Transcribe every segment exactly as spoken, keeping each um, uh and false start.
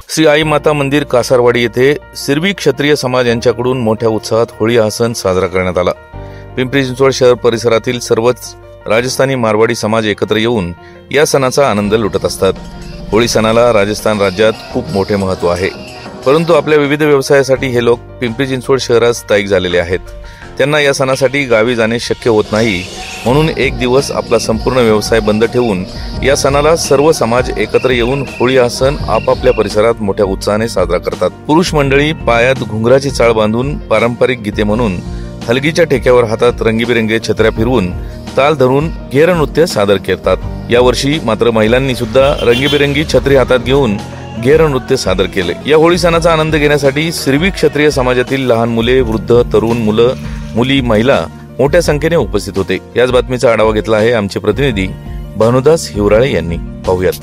श्री आई माता मंदिर कासारवाडी येथे सिरवी क्षत्रिय समाज यांच्याकडून मोठ्या उत्साहात होळी हा सण साजरा करण्यात आला। पिंपरी चिंचवड शहर परिसरातील सर्वच राजस्थानी मारवाडी समाज एकत्र येऊन या सणाचा आनंद लुटत असतात। होळी सणाला राजस्थान राज्यात खूप मोठे महत्त्व आहे, परंतु आपल्या विविध व्यवसायासाठी हे लोक पिंपरी चिंचवड शहरात स्थायिक झालेले आहेत। त्यांना या सणासाठी गावी जाणे शक्य होत नाही, म्हणून एक दिवस आपला संपूर्ण व्यवसाय बंद ठेवून या सणाला सर्व समाज एकत्र येऊन होळी हा सण आपापल्या परिसरात मोठ्या उत्साहाने साजरा करतात। पुरुष मंडळी पायात घुंगराची चाळ बांधून पारंपरिक गीते म्हणून हलगीच्या ठेक्यावर हातात रंगीबेरंगी छत्र्या फिरवून ताल धरून घेर नृत्य सादर करतात। यावर्षी मात्र महिलांनी सुद्धा रंगीबेरंगी छत्री हातात घेऊन घेर नृत्य सादर केले। या होळी सणाचा आनंद घेण्यासाठी सिरवी क्षत्रिय समाजातील लहान मुले, वृद्ध, तरुण, मुलं, मुली, महिला मोठ्या संख्येने उपस्थित होते। याच बातमीचा आढावा घेतला आहे आमचे प्रतिनिधी भानुदास हिवराळे यांनी। पाहूयात।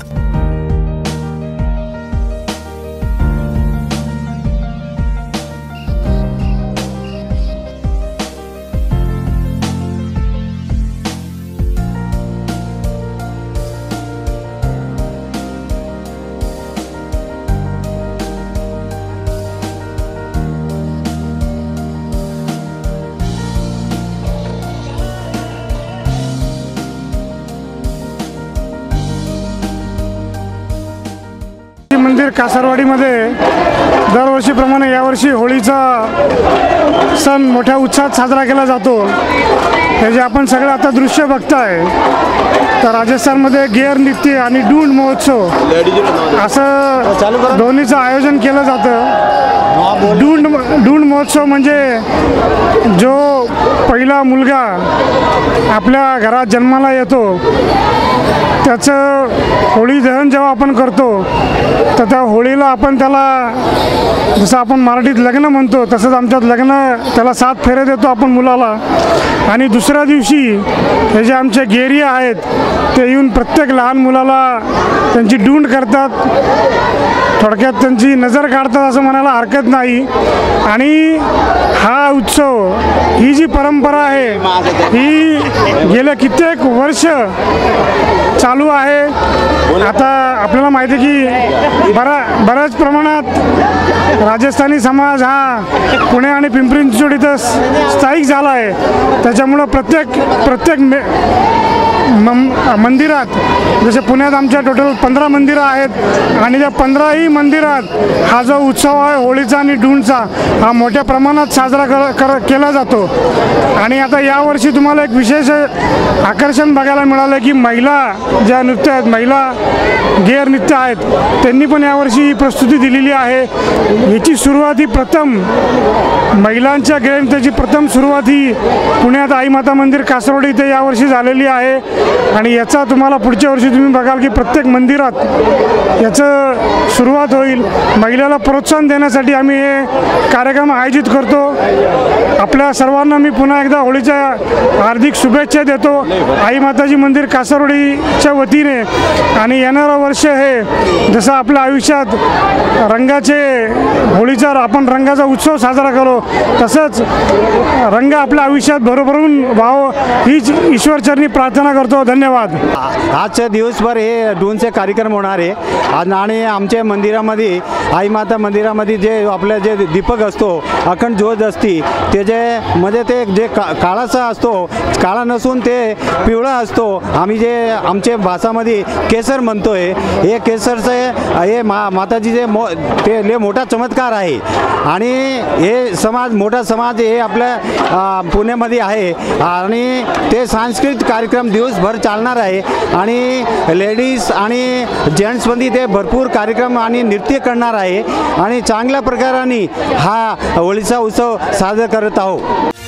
मंदिर कासारवाडीमध्ये दरवर्षीप्रमाणे यावर्षी होळीचा सण मोठ्या उत्साहात साजरा केला जातो। हे जे आपण सगळे आता दृश्य बघताय, तर राजस्थानमध्ये गेर नृत्य आणि डूंड महोत्सव असं दोन्हीचं आयोजन केलं जातं। डूंड डूंड महोत्सव म्हणजे जो पहिला मुलगा आपल्या घरात जन्माला येतो त्याचं होळी दहन जेव्हा आपण करतो, तर त्या होळीला आपण त्याला जसं आपण मराठीत लग्न म्हणतो तसंच आमच्यात लग्न त्याला सात फेरे देतो आपण मुलाला। आणि दुसऱ्या दिवशी हे जे आमचे गेरी आहेत ते येऊन प्रत्येक लहान मुलाला त्यांची डूंड करतात, थोडक्यात त्यांची नजर काढतात असं म्हणायला हरकत नाही। आणि हा उत्सव, ही जी परंपरा आहे ही गेल्या कित्येक वर्ष चालू आहे। आता आपल्याला माहिती आहे की बरा बऱ्याच प्रमाणात राजस्थानी समाज हा पुणे आणि पिंपरी चिंचवड इथं स्थायिक झाला आहे। त्याच्यामुळं प्रत्येक प्रत्येक मंदिरात, जसे पुण्यात आमच्या टोटल पंधरा मंदिरं आहेत आणि त्या पंधराही मंदिरात हा जो उत्सव आहे होळीचा आणि डूंडचा हा मोठ्या प्रमाणात साजरा कर, कर केला जातो। आणि आता यावर्षी तुम्हाला एक विशेष आकर्षण बघायला मिळालं की महिला ज्या नृत्य आहेत, महिला गेर नृत्य आहेत, त्यांनी पण यावर्षी ही प्रस्तुती दिलेली आहे। याची सुरुवात ही प्रथम महिलांच्या गेर नृत्याची प्रथम सुरुवात ही पुण्यात आई माता मंदिर कासारवाडी इथे यावर्षी झालेली आहे। आणि याचा तुम्हाला पुढच्या वर्षी तुम्ही बघाल की प्रत्येक मंदिरात याचं सुरुवात होईल। महिलाला प्रोत्साहन देण्यासाठी आम्ही हे कार्यक्रम आयोजित करतो। आपल्या सर्वांना मी पुन्हा एकदा होळीच्या हार्दिक शुभेच्छा देतो आई माताजी मंदिर कासारवाडीच्या वतीने। आणि येणारं वर्ष हे जसं आपल्या आयुष्यात रंगाचे होळीचा आपण रंगाचा उत्सव साजरा करू, तसंच रंग आपल्या आयुष्यात भरभरून व्हावं हीच ईश्वरचरणी प्रार्थना करतो। धन्यवाद। आजच्या दिवसभर हे डूंडचे कार्यक्रम होणार आहे आणि आमच्या मंदिरामध्ये आई माता मंदिरामध्ये जे आपलं जे दीपक असतो, अखंड ज्योत असती, ते जे म्हणजे ते जे का काळाचा असतो, काळा नसून ते पिवळा असतो। आम्ही जे आमच्या भाषामध्ये केसर म्हणतोय, हे केसरचं हे मा माताजीचे मो ते लय मोठा चमत्कार आहे। आणि हे समाज मोठा समाज हे आपल्या पुण्यामध्ये आहे आणि ते सांस्कृतिक कार्यक्रम दिवसभर चालणार आहे। आणि लेडीज आणि जेंट्समध्ये ते भरपूर कार्यक्रम आणि नृत्य करणार आहे आणि चांगल्या प्रकाराने हा होळीचा उत्सव साजरा करत आहोत।